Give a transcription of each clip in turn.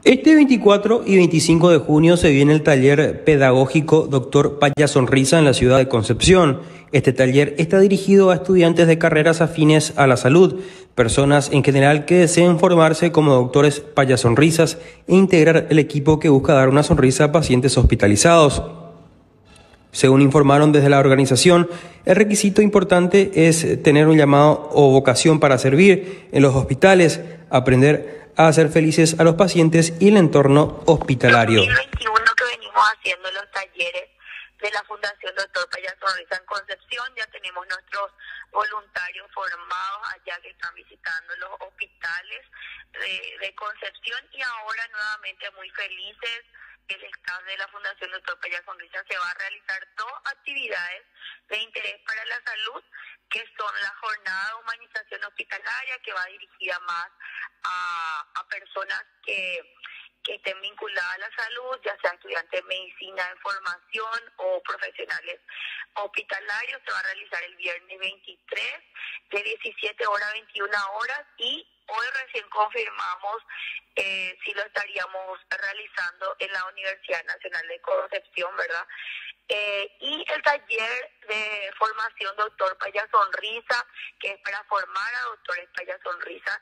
Este 24 y 25 de junio se viene el taller pedagógico Doctor Paya Sonrisa en la ciudad de Concepción. Este taller está dirigido a estudiantes de carreras afines a la salud, personas en general que deseen formarse como doctores Paya Sonrisas e integrar el equipo que busca dar una sonrisa a pacientes hospitalizados. Según informaron desde la organización, el requisito importante es tener un llamado o vocación para servir en los hospitales, aprender a hacer felices a los pacientes y el entorno hospitalario. 2021 que venimos haciendo los talleres de la Fundación Doctor Paya Sonrisa en Concepción, ya tenemos nuestros voluntarios formados allá que están visitando los hospitales de Concepción, y ahora nuevamente muy felices. El staff de la Fundación Doctor Paya Sonrisa se va a realizar dos actividades de interés para la salud, que son la jornada de humanización hospitalaria, que va dirigida más a personas que estén vinculadas a la salud, ya sea estudiantes de medicina en formación o profesionales hospitalarios. Se va a realizar el viernes 23 de 17 horas a 21 horas, y hoy recién confirmamos si lo estaríamos realizando en la Universidad Nacional de Concepción, ¿verdad? Y el taller de formación Doctor Paya Sonrisa, que es para formar a doctores Paya Sonrisa,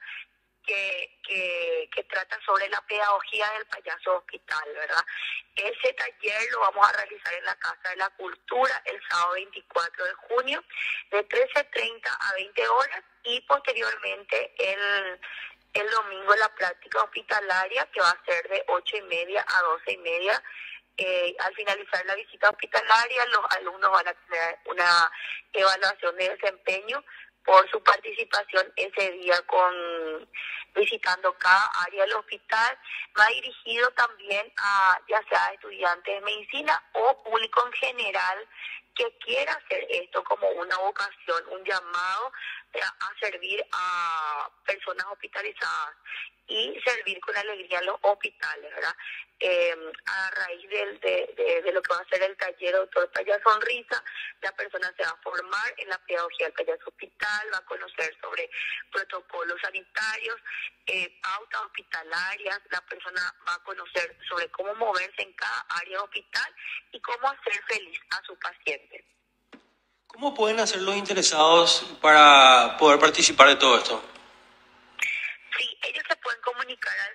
que trata sobre la pedagogía del payaso hospital, ¿verdad? Ese taller lo vamos a realizar en la Casa de la Cultura el sábado 24 de junio de 13:30 a 20 horas, y posteriormente el domingo la práctica hospitalaria, que va a ser de 8:30 a 12:30. Al finalizar la visita hospitalaria, los alumnos van a tener una evaluación de desempeño por su participación ese día visitando cada área del hospital. Va dirigido también a ya sea estudiantes de medicina o público en general que quiera hacer esto como una vocación, un llamado a servir a personas hospitalizadas y servir con alegría a los hospitales, ¿verdad? A raíz de lo que va a ser el taller Doctor Paya Sonrisa, la persona se va a formar en la pedagogía del payaso hospital, va a conocer sobre protocolos sanitarios, pautas hospitalarias. La persona va a conocer sobre cómo moverse en cada área de hospital y cómo hacer feliz a su paciente. ¿Cómo pueden hacer los interesados para poder participar de todo esto? Sí, ellos se pueden comunicar al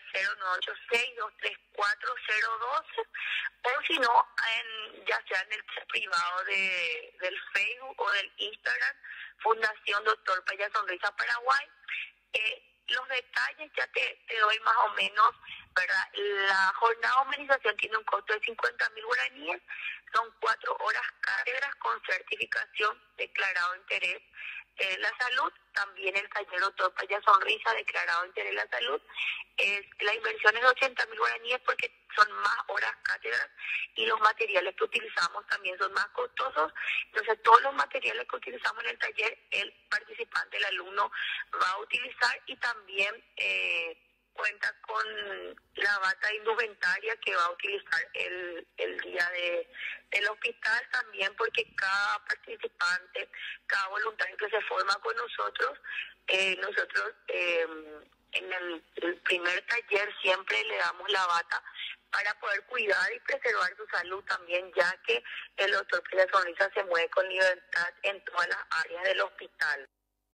0986-234-012, o si no, ya sea en el chat privado del Facebook o del Instagram, Fundación Doctor Paya Sonrisa Paraguay. Los detalles ya te doy más o menos, ¿verdad? La jornada de humanización tiene un costo de 50.000 guaraníes, son 4 horas cátedras con certificación, declarado interés la salud. También el taller Doctor Paya Sonrisa, declarado interés en la salud. La inversión es de 80.000 guaraníes porque son más horas cátedras, y los materiales que utilizamos también son más costosos. Entonces, todos los materiales que utilizamos en el taller, el participante, el alumno, va a utilizar, y también cuenta con la bata indumentaria que va a utilizar el día del hospital también, porque cada participante, cada voluntario que se forma con nosotros, en el primer taller siempre le damos la bata para poder cuidar y preservar su salud también, ya que el doctor Paya Sonrisa se mueve con libertad en todas las áreas del hospital.